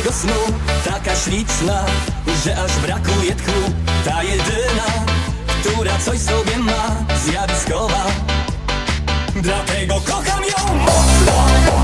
mojego snu. Taka śliczna, że aż brakuje tchu. Ta jedyna, która coś sobie ma, zjawiskowa. Dlatego kocham ją mocno.